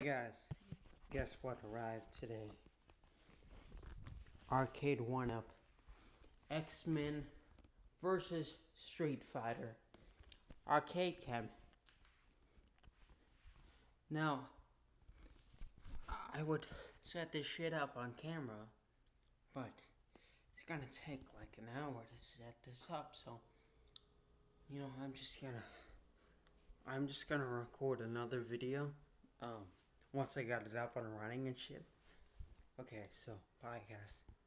guys, guess what arrived today? Arcade 1-Up. X-Men versus Street Fighter. Arcade cab. Now, I would set this shit up on camera, but it's gonna take like an hour to set this up, so, you know, I'm just gonna record another video, once I got it up and running and shit. Okay, so, bye guys.